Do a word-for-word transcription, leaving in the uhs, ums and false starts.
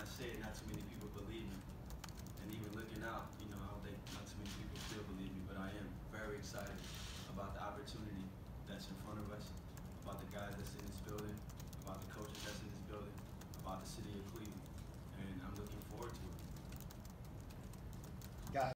I say it, not too many people believe me. And even looking out, you know, I don't think not too many people still believe me, but I am very excited about the opportunity that's in front of us, about the guys that's in this building, about the coaches